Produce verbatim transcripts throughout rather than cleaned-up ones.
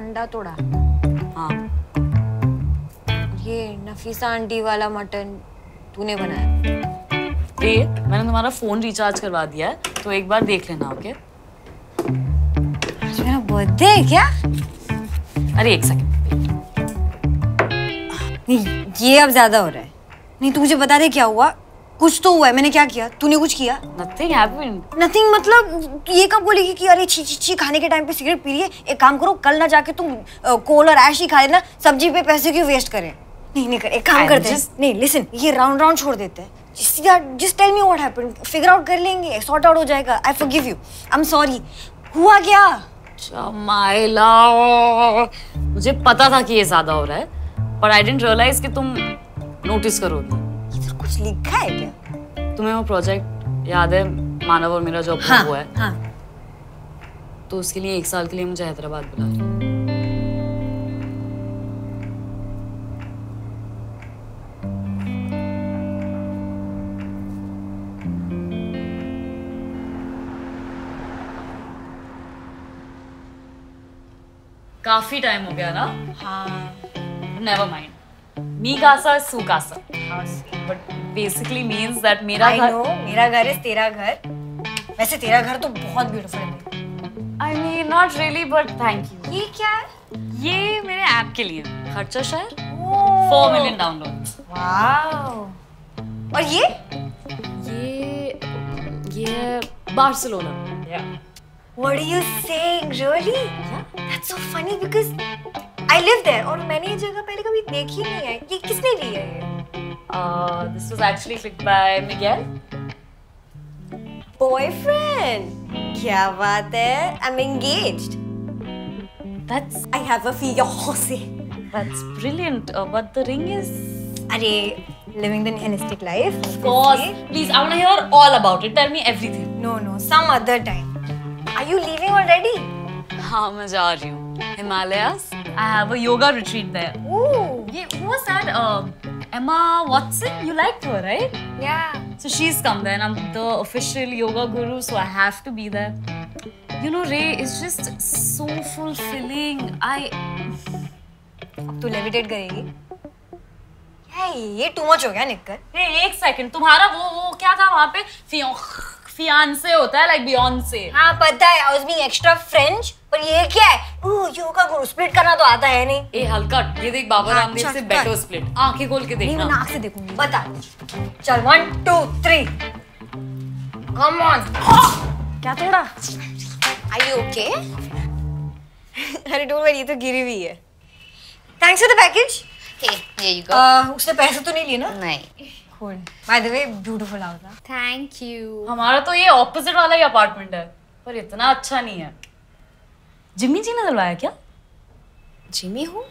अंडा तोड़ा। हाँ। ये नफीसा आंटी वाला मटन तूने बनाया? ये मैंने तुम्हारा फोन रिचार्ज करवा दिया है, तो एक बार देख लेना, ओके? आज मेरा बर्थडे है क्या? अरे एक सेकंड। नहीं, ये अब ज्यादा हो रहा है। नहीं, तू मुझे बता दे क्या हुआ? कुछ तो हुआ है। मैंने क्या किया? तूने कुछ किया? Nothing happened. नथिंग मतलब ये कब बोलेगी कि अरे छी छी छी खाने के टाइम पे सिगरेट पी रही है? एक काम करो, कल ना जाके तुम कोल और ऐश ही खा लेना, सब्जी पे पैसे क्यों वेस्ट करें? नहीं नहीं कर, एक काम करते हैं। नहीं लिसन, ये राउंड राउंड छोड़ देते हैं। Just tell me what happened, figure out कर लेंगे, सॉर्ट आउट हो जाएगा। I forgive you, I am sorry. हुआ क्या? चमाइला, मुझे पता था कि ये ज्यादा हो रहा है, पर आई डिडंट रियलाइज कि तुम नोटिस करोगी। इधर कुछ लिखा है क्या? तुम्हें वो प्रोजेक्ट याद है, मानव और मेरा जो हाँ, हुआ है? हाँ। तो उसके लिए एक साल के लिए मुझे हैदराबाद बुला। काफी टाइम हो गया ना? हाँ। Never mind. Me casa is su casa. But basically means that मेरा I घर. know, मेरा घर है तेरा घर। वैसे तेरा घर तो बहुत ब्यूटीफुल है। I mean not really but thank you. ये क्या है? ये मेरे ऐप के लिए खर्चा शहर four four million downloads. Wow. और ये? ये ये Barcelona. Yeah. What are you saying? Really? Yeah. That's so funny because I live there और मैंने ये जगह पहले कभी देखी नहीं है। ये किसने ली है ये? Uh, this was actually clicked by Miguel. Boyfriend? क्या बात है? I'm engaged. That's I have a fiancé. that's brilliant. Uh, but the ring is. अरे living the Hellenistic life. Of course. Please, I want to hear all about it. Tell me everything. No, no, some other time. Are you leaving already? हाँ, मैं जा रही हूँ. Himalayas. I have a yoga retreat there. Ooh. Yeah, who was that? Uh, Emma Watson. You liked her, right? Yeah. So she's come there, and I'm the official yoga guru, so I have to be there. You know, Ray, it's just so fulfilling. I. अब तू levitate करेगी? क्या है ये? too much हो गया निक्कर. Ray, एक second. तुम्हारा वो वो क्या था वहाँ पे? फियों fiancé होता है like Beyonce. हाँ पता है, I was being extra French, पर ये क्या है? ओह योगा गुरु, स्प्लिट करना तो आता है नहीं। ए हल्का, ये देख बाबा हाँ, रामदेव से चल, बेटर कर। स्प्लिट। आंखें खोल के देखना। नहीं मैं नाक से देखूंगी। बता। चल one two three. Come on. क्या तोड़ा? Are you okay? अरे don't worry, ये तो गिरी हुई है। Thanks for the package. Hey, here you go. Uh, उसने पैसे तो नहीं लिए ना? नहीं. Cool. By the way, beautiful house था। Thank you. हमारा तो ये ऑपोजिट वाला ही अपार्टमेंट है, पर इतना अच्छा नहीं है। जिम्मी जी ने दिलवाया क्या? Jimmy who?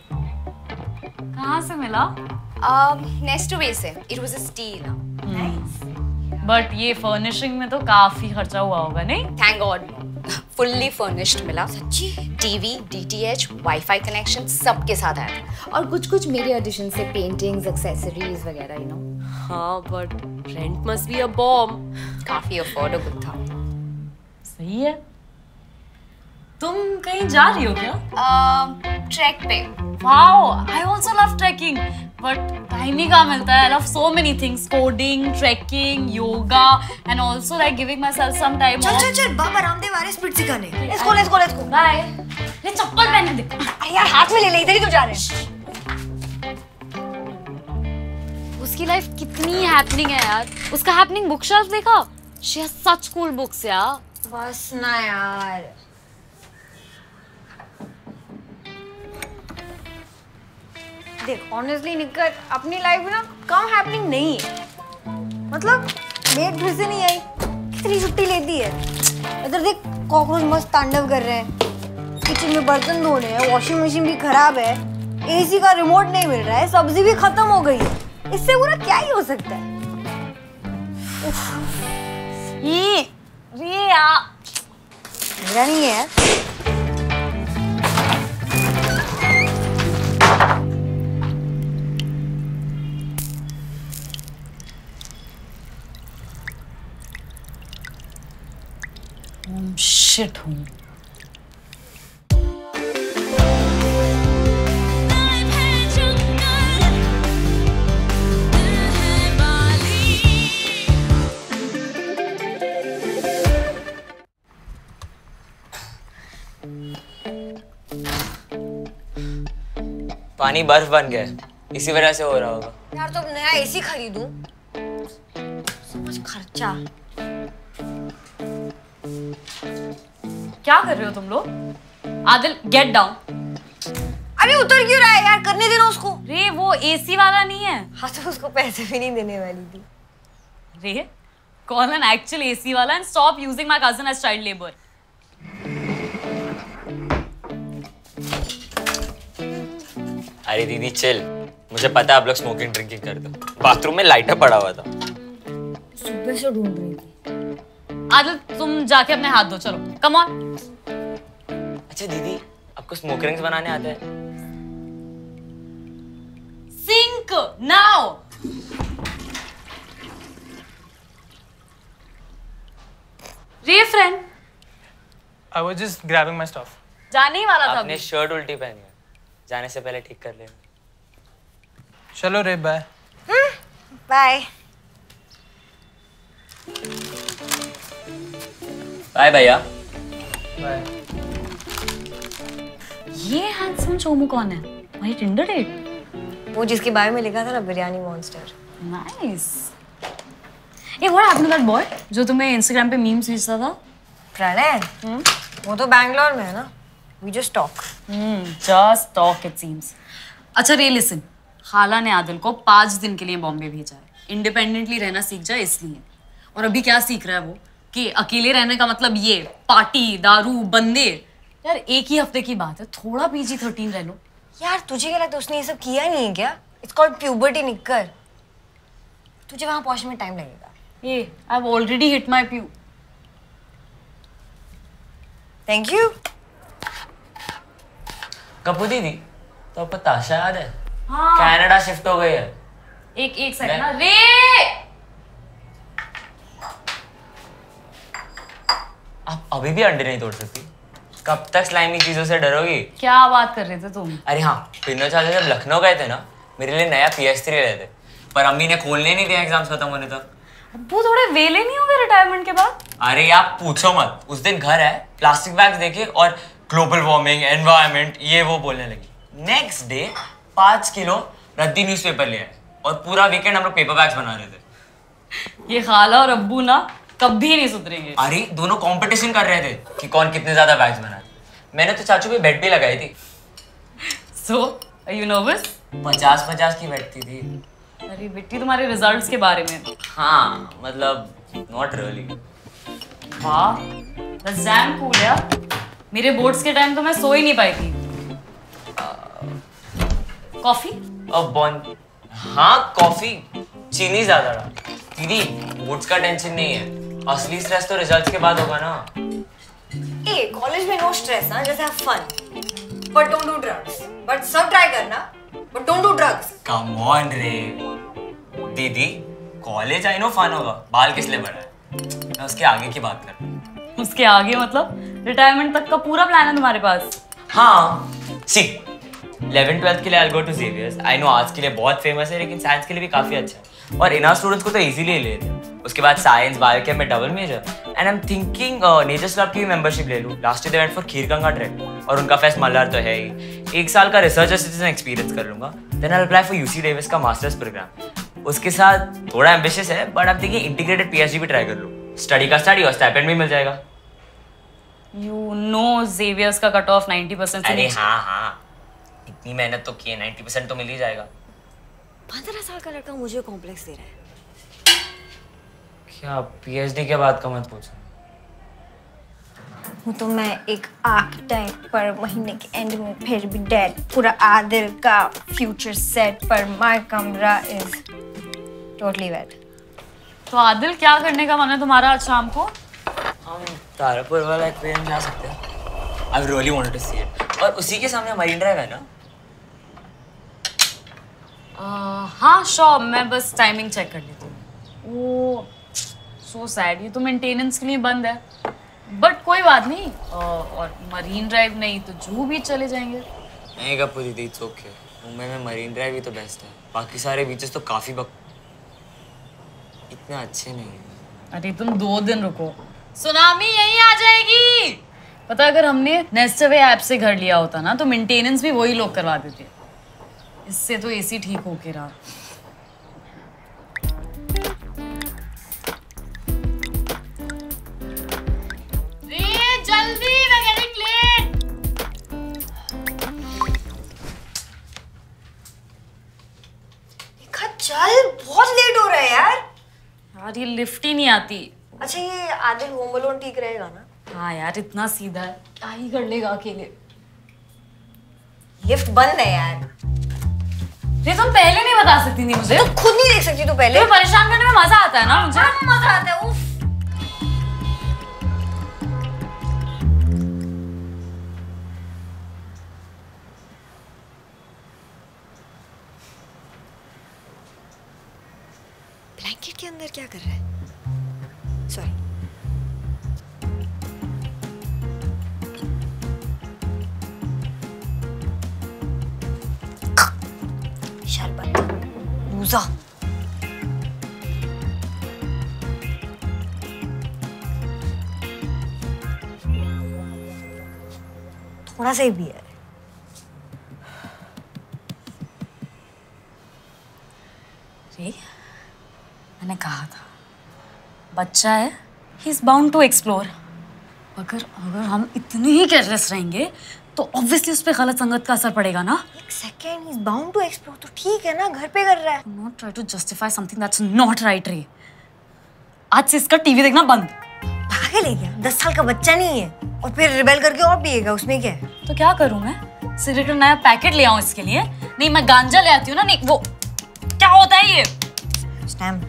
कहाँ से मिला? Um, Nestaway से. It was a steal. Nice. But ये फर्निशिंग में तो काफी खर्चा हुआ होगा नहीं? Thank God no. Fully furnished मिला. सच्ची? TV, D T H, Wi-Fi कनेक्शन सब के साथ आया था. और कुछ कुछ मेरे एडिशन से पेंटिंग्स, एक्सेसरीज वगैरह, you know. हाँ, but rent must be a bomb. काफी अफोर्डेबल था. सही है। तुम कहीं जा रही हो क्या? ट्रैक पे. Wow, I also love trekking, but time ही कहाँ मिलता है? I love so many things: coding, trekking, yoga, and also like giving myself some time चल off. चल चल, बाबा रामदेव आ रहे स्प्लिट सिखाने। Let's go, let's go, let's go. Bye. ले चप्पल पहन दे। अरे यार हाथ में ले ले, इधर ही तो जा रहे हैं। उसकी लाइफ कितनी हैपनिंग है यार। उसका हैपनिंग बुक शेल्फ देखा? She has such cool books यार। बस ना यार। देख ऑनेस्टली निक्कर, अपनी लाइफ में ना कम हैपनिंग नहीं है। मतलब मेघ घर से नहीं आई, कितनी छुट्टी लेती है। इधर देख कॉकरोच मस्त तांडव कर रहे हैं, किचन में बर्तन धो रहे हैं, वॉशिंग मशीन भी खराब है, एसी का रिमोट नहीं मिल रहा है, सब्जी भी खत्म हो गई है। इससे बुरा क्या ही हो सकता है? ये ये यार मेरा नहीं है। शिट हूँ। पानी बर्फ बन गया है, इसी वजह से हो रहा होगा। यार तो अब नया एसी खरीदूं, समझ खर्चा। क्या कर रहे हो तुम लोग? Adil get down. अरे उतर क्यों रहा है यार, करने देना उसको। रे वो एसी वाला नहीं है। हाँ तो उसको पैसे भी नहीं देने वाली थी। रे कॉल एन एक्चुअल एसी वाला and stop using my cousin as child labour. अरे दीदी चिल, मुझे पता है आप लोग स्मोकिंग ड्रिंकिंग करते हो। बाथरूम में लाइटर पड़ा हुआ था, सुबह से ढूंढ रही थी। आदिल तुम जाके अपने हाथ धो, चलो कम ऑन। अच्छा दीदी, आपको स्मोक रिंग्स बनाने आते हैं? सिंक नाउ। रे friend, I was just grabbing my stuff. जाने ही वाला था आपने अभी। शर्ट उल्टी पहनी है, जाने से पहले ठीक कर लेना। चलो रे, बाय। बाय। बाय भैया। बाय। ये हैंडसम चोमू कौन है? वही टिंडर डेट? वो जिसके बारे में लिखा था ना, बिरयानी मॉन्स्टर। नाइस। ये what happened to that boy जो तुम्हें इंस्टाग्राम पे मीम्स भेजता था? प्रणय, वो तो बैंगलोर में है ना। We just talk. Hmm, just talk it seems. अच्छा रे लिसन, खाला ने आदिल को पाँच दिन के लिए बॉम्बे भेजा है। इंडिपेंडेंटली रहना सीख जाए इसलिए। और अभी क्या सीख रहा है वो? कि अकेले रहने का मतलब ये पार्टी, दारू, बंदे। यार एक ही हफ्ते की बात है, थोड़ा पीजी थर्टीन रह लो। यार तुझे क्या लगता है उसने ये सब किया नहीं है क्या? It's called puberty निक्कर। तुझे वहाँ पहुँचने में टाइम लगेगा। ये I've already hit my pew. Thank you. Kapoor दीदी, तो आपको ताशा याद है? हाँ। कनाडा शिफ्ट हो गई है। एक एक सेकंड ना रे। आप अभी भी अंडे नहीं तोड़ सकती? कब तक स्लाइमी चीजों से डरोगी? क्या बात कर रहे थे तुम? अरे हाँ, पिनो चाचा जब लखनऊ गए थे ना, मेरे लिए नया पी एस थ्री ले थे, पर अम्मी ने खोलने नहीं दिया एग्जाम्स खत्म होने तक। वो थोड़े वेले नहीं हो गए रिटायरमेंट के बाद? अरे आप पूछो मत, उस दिन घर है, प्लास्टिक बैग्स देखे और ग्लोबल वार्मिंग, एनवायरनमेंट, ये वो बोलने लगी। नेक्स्ट डे पाँच किलो रद्दी न्यूज़पेपर ले आए और पूरा वीकेंड हम लोग पेपर बैग्स बना रहे थे। ये खाला और अब्बू ना कभी नहीं सुधरेंगे। अरे दोनों कंपटीशन कर रहे थे कि कौन कितने ज्यादा बैग्स बनाए। मैंने तो चाचू पे बेट भी लगाई थी। So, are you nervous? पचास पचास की बैठती थी। अरे बेटी तुम्हारे रिजल्ट्स के बारे में। हाँ मतलब नॉट रियली। वाह, that's damn cool यार। मेरे बोर्ड्स के टाइम तो मैं सो ही नहीं पाई थी। कॉफी? अब बॉन हाँ कॉफी, चीनी ज्यादा डाल। दीदी बोर्ड्स का टेंशन नहीं है, असली स्ट्रेस तो रिजल्ट्स के बाद होगा ना। ए कॉलेज में नो स्ट्रेस ना, जैसे have fun but don't do drugs. But सब ट्राई करना but don't do drugs. Come on रे दीदी, कॉलेज आई नो फन होगा, बाल किस लिए बढ़ा है? मैं उसके आगे की बात कर रहा हूँ। उसके आगे मतलब रिटायरमेंट तक का पूरा प्लान है तुम्हारे पास? हाँ सी इलेवन ट्वेल्थ के लिए I go to Xavier's. I know arts के लिए बहुत फेमस है, लेकिन साइंस के लिए भी काफी अच्छा है और इनर स्टूडेंट्स को तो इजीली ले लेते हैं। उसके बाद साइंस बायो के में double major and I am thinking nature's club की मेंबरशिप ले लूँ। Last year went for Kheerganga trek और उनका फेस्ट मल्हार तो है ही। एक साल का रिसर्च असिस्टेंट एक्सपीरियंस कर लूंगा, then I apply for UC Davis का मास्टर्स प्रोग्राम। उसके साथ थोड़ा एम्बिशियस है बट आप देखिए इंटीग्रेटेड पीएचडी भी ट्राई कर लूँ। स्टडी का स्टडी और स्टाइपेंड भी मिल जाएगा। You know Xavier's का कट ऑफ नाइंटी परसेंट से अरे नीचे। हाँ हाँ, इतनी मेहनत तो की है, नाइंटी परसेंट तो मिल ही जाएगा। पंद्रह साल का लड़का मुझे कॉम्प्लेक्स दे रहा है। क्या पीएचडी के बाद का मत पूछो। हूँ तो मैं एक आर्किटेक्ट, पर महीने के एंड में फिर भी डेड। पूरा आदिल का फ्यूचर सेट, पर माय कमरा इज टोटली वेट। तो आदिल क्या करने का मन है तुम्हारा आज शाम को? हम तारापुर वाला एक्वेरियम जा सकते हैं। I really wanted to see it. और उसी के सामने मरीन ड्राइव है ना? uh, हाँ श्योर, मैं बस टाइमिंग चेक कर लेती हूँ। वो सो सैड, ये तो मेंटेनेंस के लिए बंद है बट कोई बात नहीं। uh, और मरीन ड्राइव नहीं तो जूहू बीच चले जाएंगे। नहीं कपूर दीदी, इट्स ओके। मुंबई में मरीन ड्राइव ही तो बेस्ट है, बाकी सारे बीचेस तो काफी बक इतने अच्छे नहीं हैं। अरे तुम दो दिन रुको, सुनामी यहीं आ जाएगी। पता अगर हमने नेस्टवे ऐप से घर लिया होता ना तो मेंटेनेंस भी वही लोग करवा देते। इससे तो एसी ठीक होके रहा। रे जल्दी, we're getting late. चल बहुत लेट हो रहा है यार। यार ये लिफ्ट ही नहीं आती। अच्छा ये आदिल होम अलोन ठीक रहेगा ना? हाँ यार इतना सीधा है, क्या ही कर लेगा अकेले। लिफ्ट बंद है यार। ये तुम पहले नहीं बता सकती थी मुझे? तो खुद नहीं देख सकती तू पहले? तुम्हें परेशान करने में मजा आता है ना मुझे? हाँ, मजा आता है। उफ। ब्लैंकेट के अंदर क्या कर रहा है? सॉरी। शरबत लूजा। थोड़ा सा ही भी है। रे, मैंने कहा था बच्चा है, he is bound to explore. अगर अगर हम इतने ही केयरलेस रहेंगे तो ऑब्वियसली उस पर गलत संगत का असर पड़ेगा ना। एक सेकेंड, he is bound to explore तो ठीक है ना, घर पे कर रहा है। Not try to justify something that's not right रे। आज से इसका टीवी देखना बंद। पागल है क्या? दस साल का बच्चा नहीं है और फिर रिबेल करके और पिएगा, उसमें क्या है? तो क्या करूं मैं? सिगरेट का नया पैकेट ले आऊं इसके लिए? नहीं मैं गांजा ले आती हूँ ना। नहीं वो क्या होता है ये? स्टैम,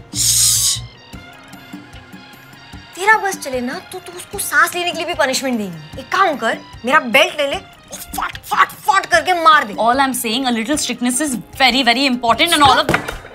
तेरा बस चले ना तो तू उसको सांस लेने के लिए भी पनिशमेंट देगी। एक काम कर, मेरा बेल्ट ले ले और फाट फाट फाट करके मार दे। All I'm saying, a little strictness is very very important and all of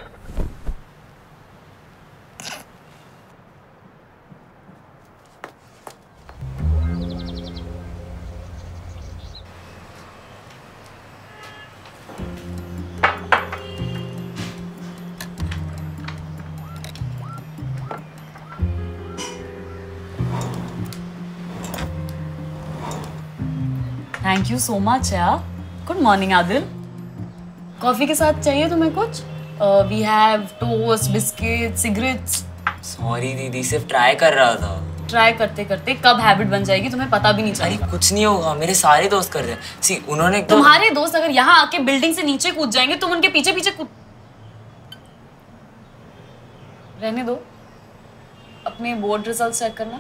thank you so much यार। Good morning Adil. कॉफी के साथ चाहिए तुम्हें कुछ? We have toast, biscuit, cigarettes. Sorry दीदी, सिर्फ ट्राई कर रहा था। ट्राई करते करते कब हैबिट बन जाएगी तुम्हें पता भी नहीं चलेगा। कुछ नहीं होगा, मेरे सारे दोस्त कर रहे हैं। सी उन्होंने तो... तुम्हारे दोस्त अगर यहाँ आके बिल्डिंग से नीचे कूद जाएंगे तुम उनके पीछे पीछे कूद। रहने दो, अपने बोर्ड रिजल्ट चेक करना।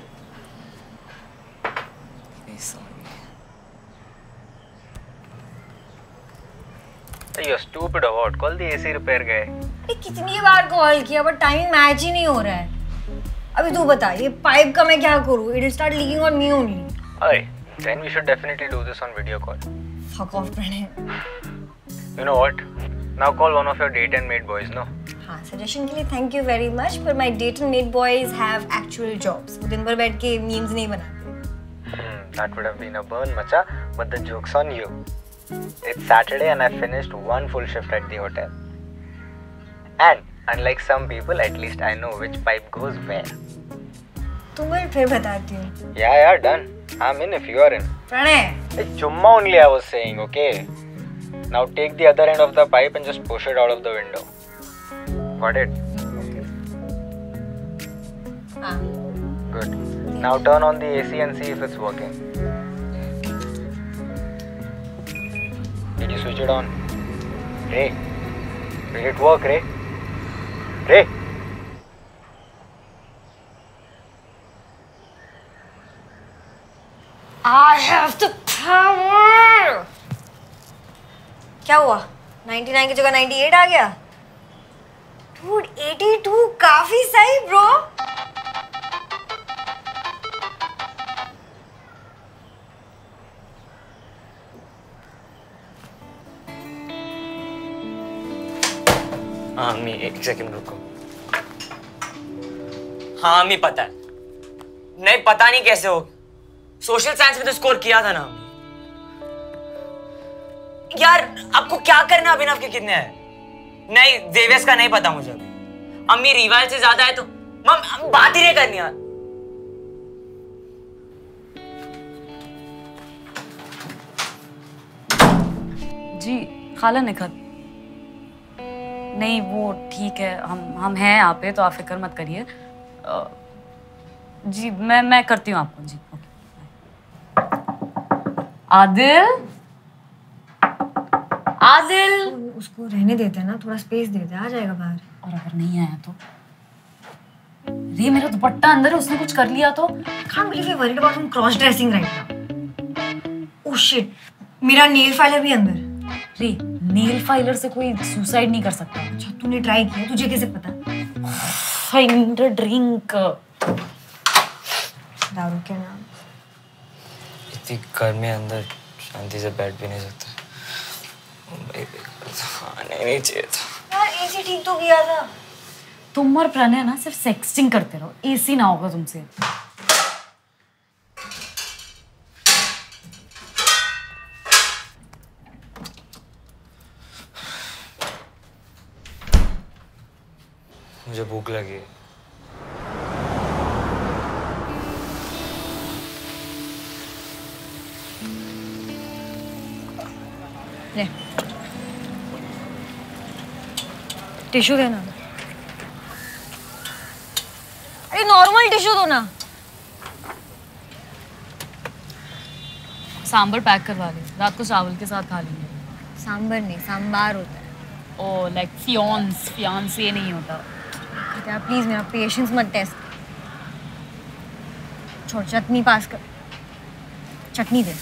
You're stupid or what? Call the A C repair guy. कितनी बार कॉल किया बट टाइमिंग मैच ही नहीं हो रहा है। अभी तू बता, ये पाइप का मैं क्या करूँ? It'll start leaking on me only. Alright, then we should definitely do this on video call. Fuck off, Pranay. You know what? Now call one of your date and mate boys, no? हाँ, suggestion के लिए thank you very much, पर my date and mate boys have actual jobs. वो दिन भर बैठ के memes नहीं बनाते। Hmm, that would have been a burn, macha. But the joke's on you. It's Saturday and I finished one full shift at the hotel. And unlike some people, at least I know which pipe goes where. तुम्हें फिर बताती हूँ। Yeah, yeah, done. I'm in if you are in. Pranay. Hey, chumma only I was saying, okay? Now take the other end of the pipe and just push it out of the window. Got it? हाँ। Good. Now turn on the A C and see if it's working. Did you switch it on? Ray, did it work, Ray? Ray? I have the power. क्या हुआ? ninety-nine की जगह ninety-eight आ गया? Dude, eighty-two काफी सही bro. हाँ अम्मी, एक सेकंड रुको। हाँ अम्मी, पता है। नहीं पता नहीं कैसे हो, सोशल साइंस में तो स्कोर किया था ना अम्मी। यार आपको क्या करना है? अभिनव के कितने हैं? नहीं जेवियर्स का नहीं पता मुझे अभी। अम्मी रिवाइल से ज्यादा है तो मम बात ही नहीं करनी यार। जी खाला ने खत। नहीं वो ठीक है, हम हम हैं यहाँ पे, तो आप फिक्र मत करिए। अ, जी मैं मैं करती हूँ आपको। जी ओके। आदिल, आदिल, उसको रहने देते हैं ना, थोड़ा स्पेस देते हैं, आ जाएगा बाहर। और अगर नहीं आया तो? रे मेरा दुपट्टा अंदर है, उसने कुछ कर लिया तो? Can't believe you're worried about him cross dressing right now. Oh shit, मेरा नेल फाइलर भी अंदर। रे नेल फाइलर से कोई सुसाइड नहीं कर सकता। अच्छा तूने ट्राई किया, तुझे कैसे पता? I need a drink. दारू के नाम। इतनी गर्मी अंदर शांति से बैठ भी नहीं सकता। आने नहीं चाहिए था। यार एसी ठीक तो किया था। तुम और प्रणय ना सिर्फ सेक्सटिंग करते रहो, एसी ना होगा तुमसे। मुझे भूख लगी है। ले टिश्यू देना। अरे नॉर्मल टिश्यू दो ना। सांबर पैक करवा ले, रात को चावल के साथ खा लेंगे। सांबर नहीं, सांबार होता है। ओ लाइक फियांस, फियांसे नहीं होता। यार प्लीज मेरा पेशेंस मत टेस्ट। छोड़, चटनी पास कर, चटनी दे।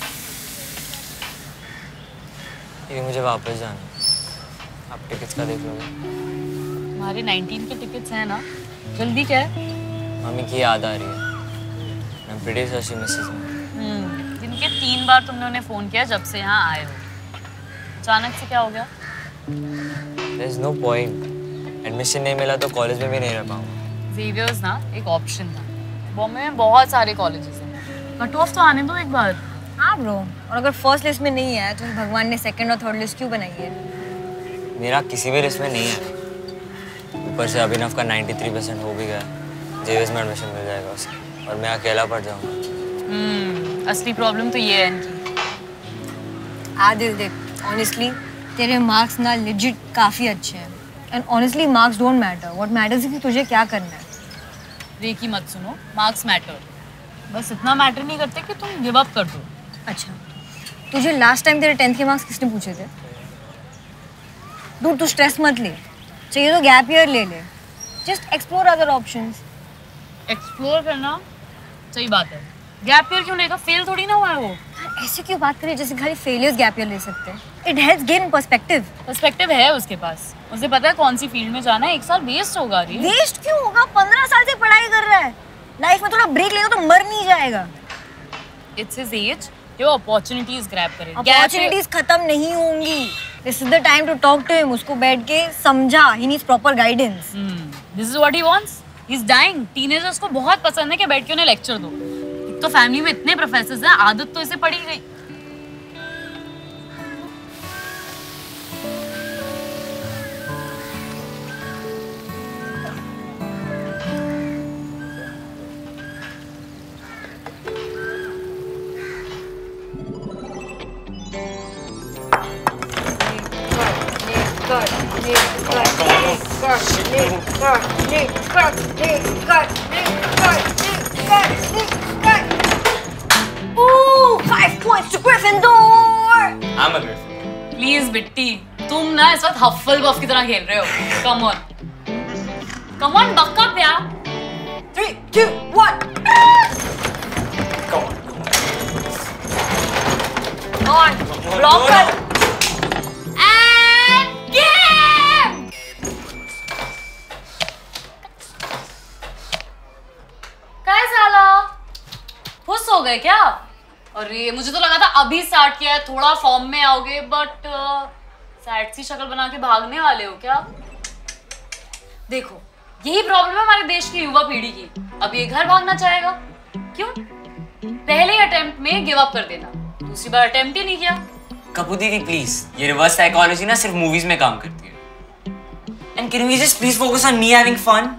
ये मुझे वापस जाना है। आप टिकट्स का देख लोगे? हमारे नाइनटीन के टिकट्स हैं ना, जल्दी क्या है? मम्मी की याद आ रही है। मैं pretty sure she misses me. Hmm, जिनके तीन बार तुमने उन्हें फोन किया जब से यहाँ आए हो। अचानक से क्या हो गया? There is no point. Admission नहीं मिला तो कॉलेज में भी नहीं रह पाऊंगा। ज़ेवियर्स ना एक ऑप्शन था। बॉम्बे में बहुत सारे कॉलेजेस हैं, कट ऑफ तो आने दो एक बार। हाँ ब्रो, और अगर फर्स्ट लिस्ट में नहीं है तो भगवान ने सेकंड और थर्ड लिस्ट क्यों बनाई है? मेरा किसी भी लिस्ट में नहीं है। ऊपर से अभिनव का तिरानवे परसेंट हो भी गया। जेवियर्स में एडमिशन मिल जाएगा उसे, और मैं अकेला पड़ जाऊंगा। हम्म, असली प्रॉब्लम तो ये है इनकी। आदिल देख, ऑनेस्टली तेरे मार्क्स ना लेजिट काफी अच्छे हैं, and honestly marks don't matter. What matters is कि तुझे क्या करना है। रे की मत सुनो, मार्क्स मैटर, बस इतना मैटर नहीं करते कि तुम गिव अप कर दो। अच्छा, तुझे लास्ट टाइम तेरे टेंथ के मार्क्स किसने पूछे थे? डूड तू स्ट्रेस मत ले, चाहिए तो गैप ईयर ले ले। Just explore other options. Explore करना सही बात है, गैप ईयर क्यों लेगा? फेल थोड़ी ना हुआ है वो। ऐसे क्यों बात करें जैसे खाली फेलियर्स गैप ईयर ले सकते हैं? It helps gain perspective. Perspective है उसके पास, उसे पता है कौन सी फील्ड में जाना है। एक साल वेस्ट होगा। रे वेस्ट क्यों होगा? पंद्रह साल से पढ़ाई कर रहा है, लाइफ में थोड़ा ब्रेक लेगा तो मर नहीं जाएगा। इट्स हिज एज, जो अपॉर्चुनिटीज ग्रैब करे। अपॉर्चुनिटीज खत्म नहीं होंगी। This is the time to talk to him. उसको बैठ के समझा, he needs proper guidance. This is what he wants. He is dying. Teenagers को बहुत पसंद है कि बैठ के उन्हें लेक्चर दो। एक तो फैमिली में इतने प्रोफेसर्स हैं, आदत तो इसे पड़ी गई। I'm a Gryffindor. प्लीज बिट्टी, तुम ना इस वक्त हफ्फल बफ की तरह खेल रहे हो। Come on, come on, buck up यार। Three, two, one. Come on, Come on, block कर। And game! काय साला? खुश हो गए क्या? अरे मुझे तो लगा था अभी स्टार्ट किया है, थोड़ा फॉर्म में आओगे, बट सैड सी शक्ल बना के भागने वाले हो क्या? देखो, यही प्रॉब्लम है हमारे देश की युवा पीढ़ी की। अब ये घर भागना चाहेगा, क्यों? पहले अटेम्प्ट में गिव अप कर देना, दूसरी बार अटेम्प्ट ही नहीं किया। कपूर दीदी प्लीज, ये रिवर्स साइकोलॉजी ना सिर्फ मूवीज में काम करती है। And can we just please focus on me having fun?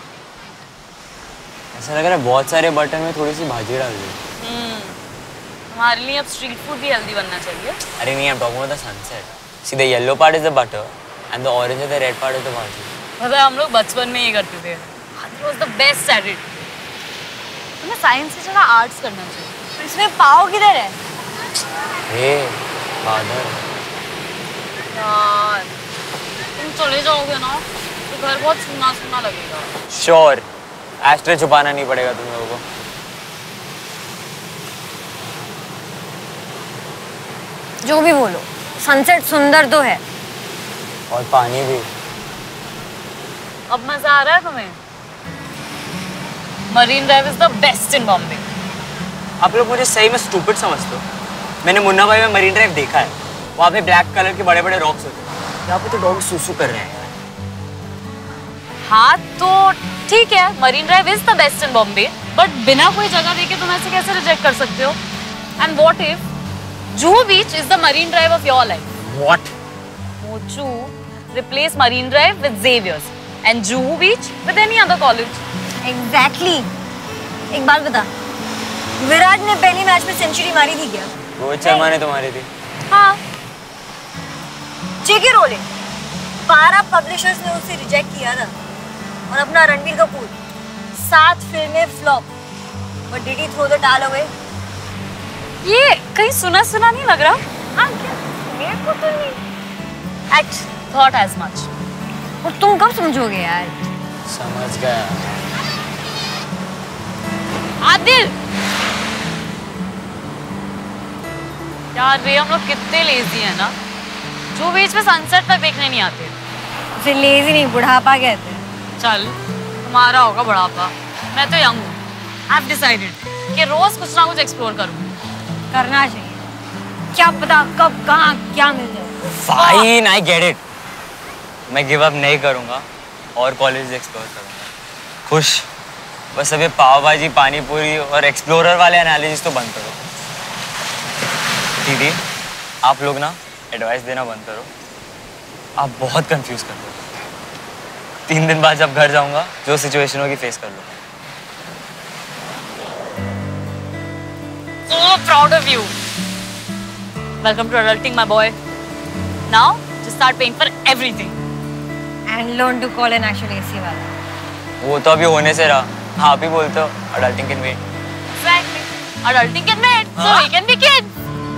ऐसा लग रहा है बहुत सारे बटन में थोड़ी सी भाजी डाल दी। हमारे लिए अब स्ट्रीट फूड भी हेल्दी बनना चाहिए। अरे नहीं, I'm talking about the sunset. See, the yellow part is the butter and the orange and the red part is the bhaji. मतलब हम लोग बचपन में ये करते थे। It was the best at it. तुम्हें साइंस की जगह आर्ट्स करना चाहिए। इसमें पाव किधर है? हे बादल। यार तुम चले जाओगे ना तो घर बहुत सुना सुना लगेगा। श्योर, एस्ट्रे छुपाना नहीं पड़ेगा तुम लोगों को। जो भी बोलो, सनसेट सुंदर तो है। और पानी भी। अब मजा आ रहा है तुम्हें? Marine Drive is the best in Bombay. आप लोग मुझे सही में स्टूपिड समझते हो? मैंने मुन्ना भाई में मरीन ड्राइव देखा है। वहाँ पे ब्लैक कलर के बड़े बड़े रॉक्स होते हैं। यहाँ पे तो डॉग सूसू कर रहे हैं। हाँ तो ठीक है, Marine Drive is the best in Bombay, but बिना कोई जगह देखे तुम ऐसे कैसे रिजेक्ट कर सकते हो? And what if Juhu Beach is the Marine Drive of your life? What? मोचू replace Marine Drive with Xavier's and Juhu Beach with any other college. Exactly. एक बात बता, विराट ने पहली मैच में सेंचुरी मारी थी क्या? रोहित शर्मा ने तो मारी थी। हाँ। जेके रोलिंग, बारह पब्लिशर्स ने उसे रिजेक्ट किया था, और अपना रणबीर कपूर सात फिल्में flop, but did he throw the towel away? ये कहीं सुना सुना नहीं लग रहा? हाँ क्या? मेरे को तो नहीं। Act thought as much. और तुम कब समझोगे यार? समझ गया। आदिल यार रे, हम लोग कितने लेजी हैं ना, जो बीच में सनसेट तक देखने नहीं आते। उसे लेजी नहीं, बुढ़ापा कहते हैं। चल तुम्हारा होगा बुढ़ापा, मैं तो यंग हूँ। I've decided कि रोज कुछ ना कुछ एक्सप्लोर करूँ। करना चाहिए, क्या पता कब कहाँ क्या मिल जाए। Fine, I get it. मैं गिव अप नहीं करूँगा और कॉलेज एक्सप्लोर करूँगा। खुश। बस अभी पाव भाजी, पानी पूरी और एक्सप्लोरर वाले एनालिसिस तो बंद करो। दीदी, आप लोग ना एडवाइस देना बंद करो। आप बहुत कंफ्यूज कर दो। तीन दिन बाद जब घर जाऊंगा, जो सिचुएशन होगी फेस कर लो। So proud of you. Welcome to adulting, my boy. Now, just start paying for everything. And learn to call an actual A C वाला। वो तो अभी होने से रहा। हाँ, आप ही बोलते हो adulting can wait. Exactly. Adulting can wait, so we can be kids.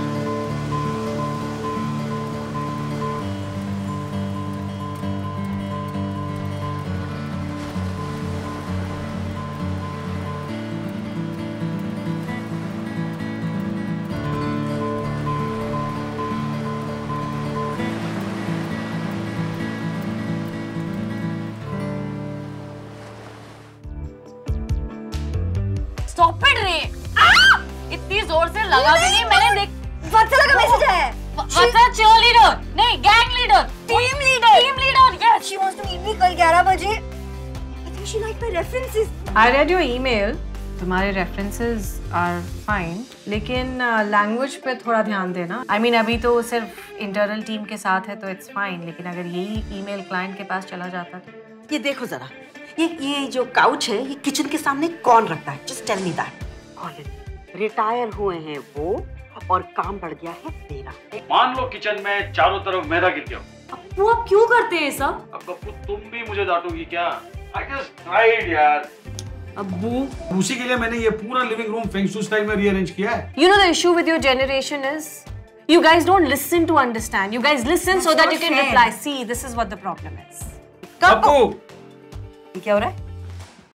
Stop it, रे! इतनी जोर से लगा भी नहीं, मैंने देख। वत्सला का मैसेज है। वत्सला cheerleader, नहीं gang leader, Team leader. team leader, yes. She wants to meet me कल ग्यारह बजे। I think she liked my references. I read your email. तुम्हारे references are fine, लेकिन लैंग्वेज uh, पे थोड़ा ध्यान देना। I mean अभी तो सिर्फ इंटरनल टीम के साथ है तो it's fine, लेकिन अगर यही ईमेल क्लाइंट के पास चला जाता तो। ये देखो जरा, ये ये जो काउच है ये किचन के सामने कौन रखता है? Just tell me that. Retire हुए हैं वो और काम बढ़ गया है मेरा। मान लो किचन में चारों तरफ मैदा गिर गया। वो आप क्यों करते हैं सब? अब बप्पू तुम भी मुझे डांटोगी क्या? I just tried यार। अब्बू, उसी के लिए मैंने ये पूरा living room feng shui style में रीअरेंज किया है। You know the issue with your generation is you guys don't listen to understand. You guys listen so that you can reply. See, this is what the problem is. Bappu, ये क्या हो रहा है?